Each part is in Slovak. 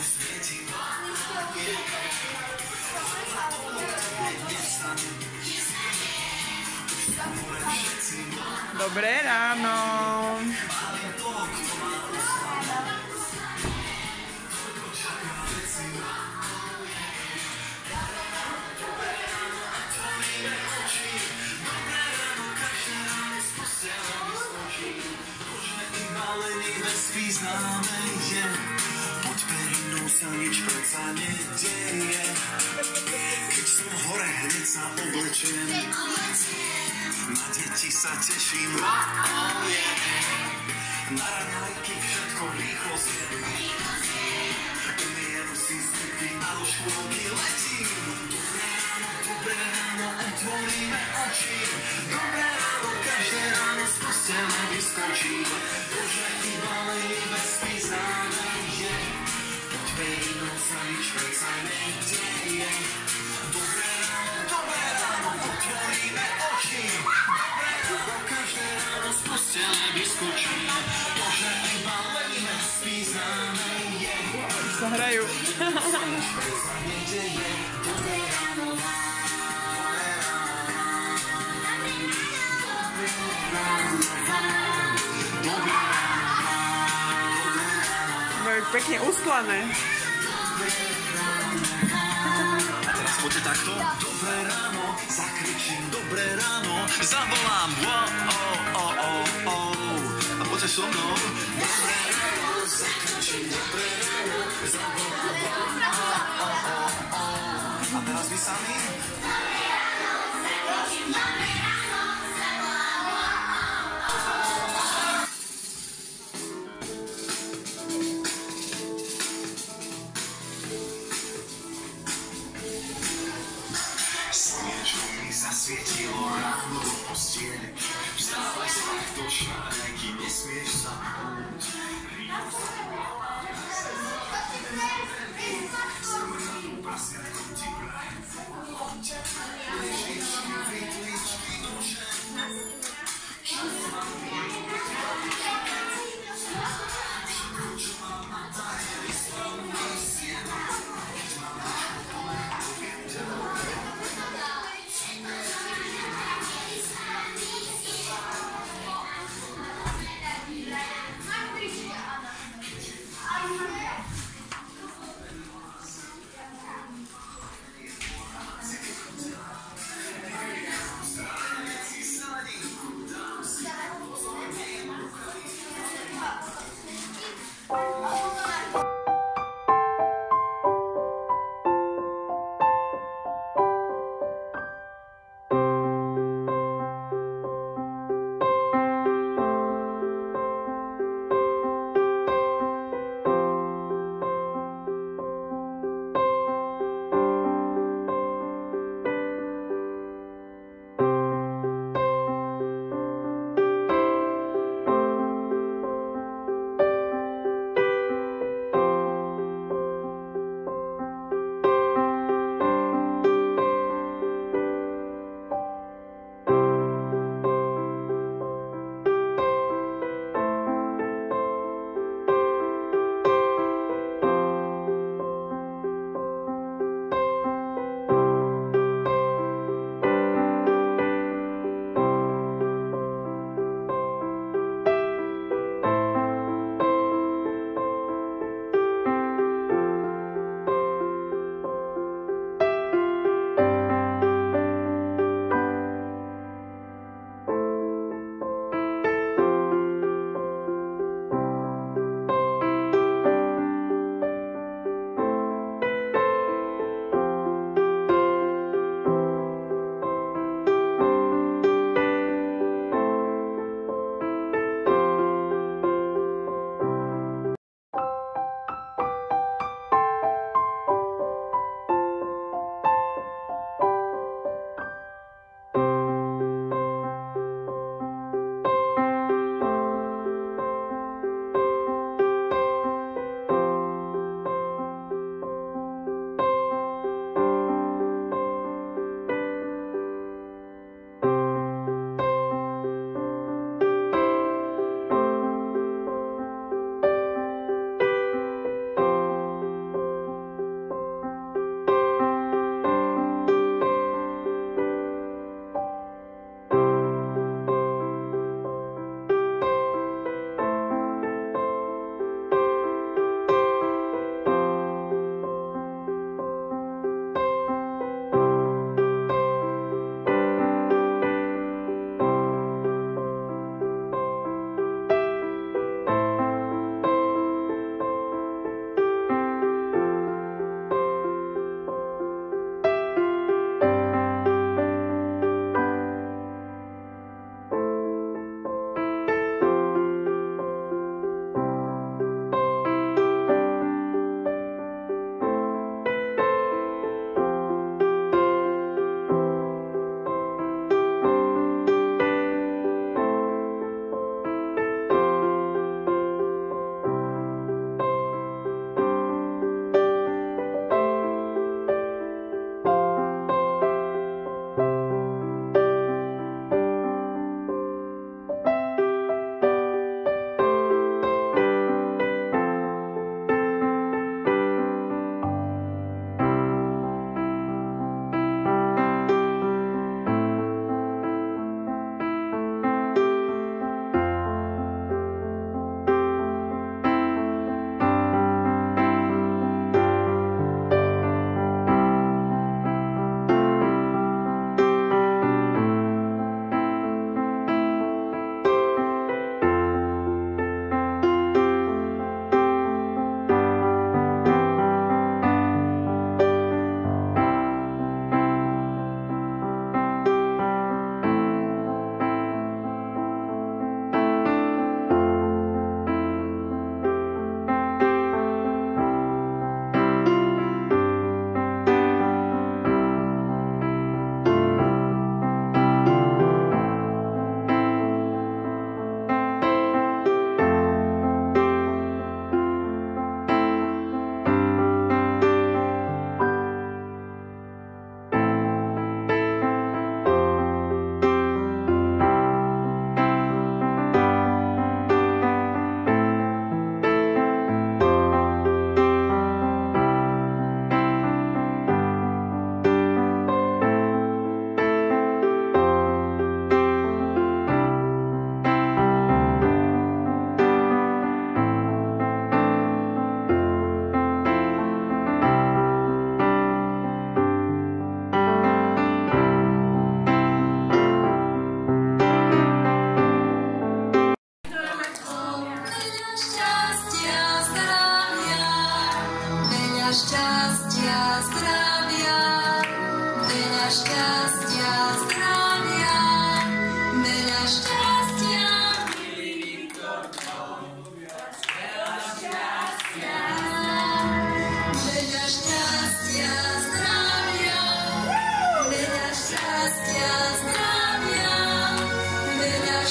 Dobré ráno. Známe je, pod perinou sa nič predsa nedeje. Keď som hore, hneď sa oblečiem, na deti sa teším, na raňajky všetko rýchlo zjem. Umiem si zvyky a do škôlky letím. Dobré ráno, otvoríme oči. Dobré ráno, každé ráno z postele vyskočím. Bože, iba len nebeský zánej je, pod perinou sa nič predsa nedeje. Dobré ráno, otvoríme oči. Dobré ráno, každé ráno z postele vyskočím. Bože, iba len nebeský zánej je, Sa hrajú. nič predsa nedeje. Dobré ráno, Majú pekne usklané. a teraz poďte takto. Dobré ráno, zakričím dobré ráno, zavolám a poďte so mnou. Dobré ráno, zakričím dobré ráno, zavolám a teraz vy sami. Slnečko mi zasvietilo ráno do postielky. Vstávaj sa, to šárajky, nesmieš sa hnúť. Prasiatkom ti prajem, Ježičky, vytličky, nože. Všetko, čo mám na tajeri, splní sien. Keď mám poviem teba.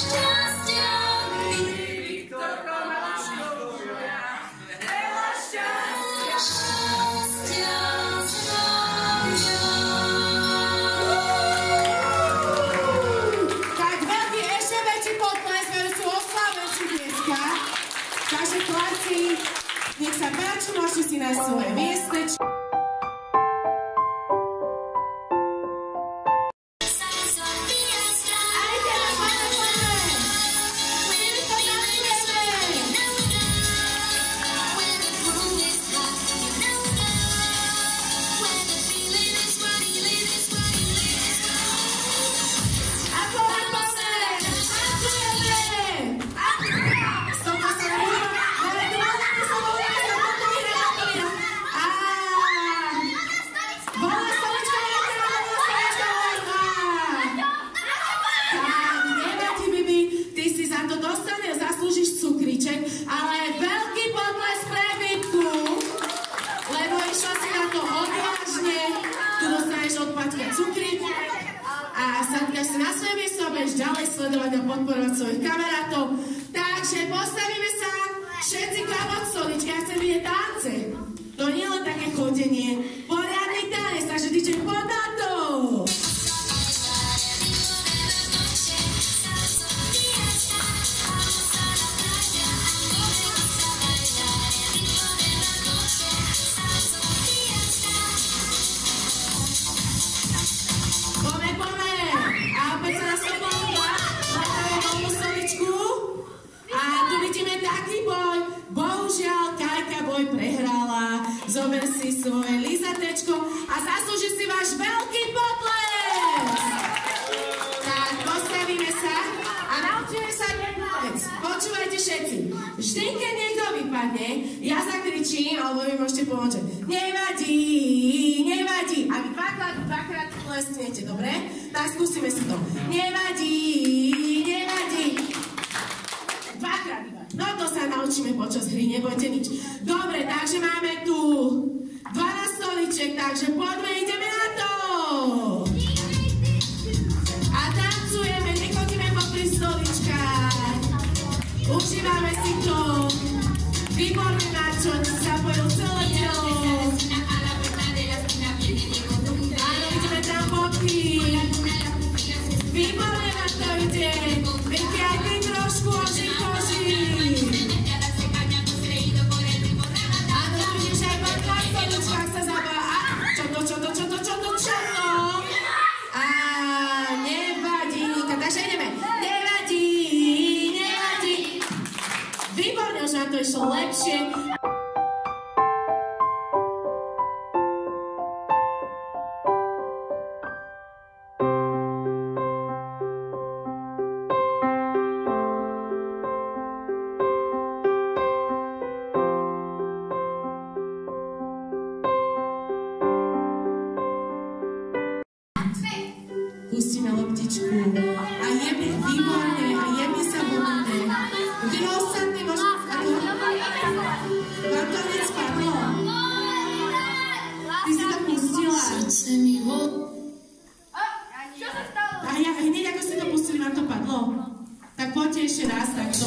Nech sa páči, môžete si nájsť svoje miestečko. Ďalej sledovať a podporovať svojich kamarátov. Takže postavíme sa všetci klamať stoličky. Ja chcem vidieť tance. To nie len také chodenie. Poriadny tanec, takže DJ poď na to. Zober si svoje lízatečko a zaslúži si váš veľký potlesk. Tak, postavíme sa a naučíme sa jednu vec. Počúvajte všetci. Vždy, keď niekto vypadne, ja zakričím, alebo vy môžete pomôcť. Nevadí, nevadí. A vy dvakrát tlesknete, dobre? Tak skúsime si to. Nevadí, nevadí. Dvakrát iba. No to sa naučíme počas hry, nebojte nič. Dobre, takže máme tu 12 stoličiek, takže poďme, ideme na to! A tancujeme, nechodíme popri stoličkách. Užívame si to. Výborne, Marčo, ti zapojil celé telo. Áno, ideme tam popri. Výborne vám to ide. Viete, aj ty trošku oži. To išlo lepšie. Pustíme loptičku a jemne, výborne, a jemne sa volíme. Vy ostatní možno vám to nespadlo. Ty si to pustila. A ja hneď ako ste to pustili, vám to padlo. Tak poďte ešte raz takto.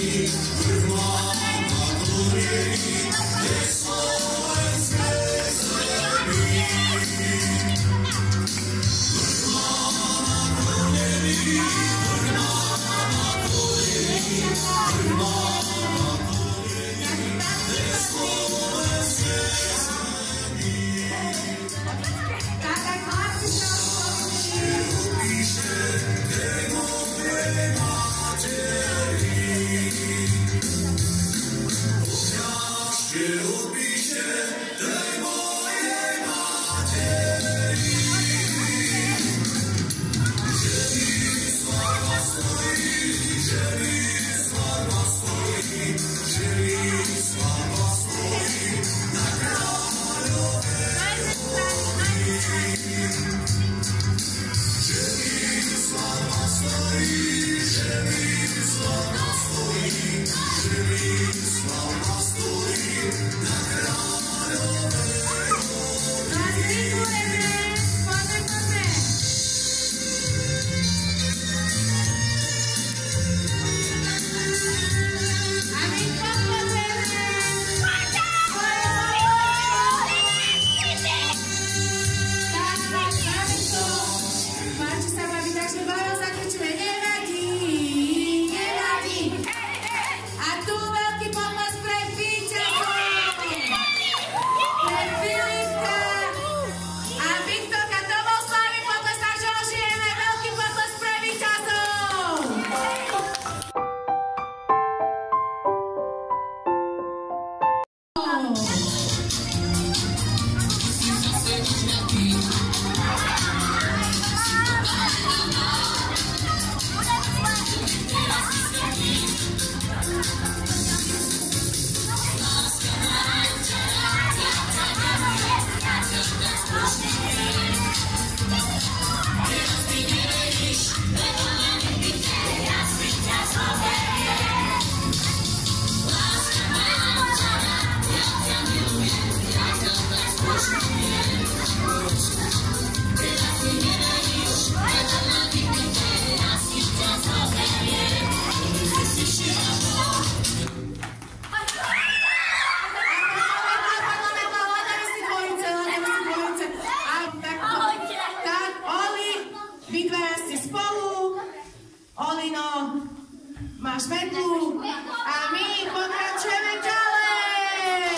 Máš metlu a my pokračujeme ďalej.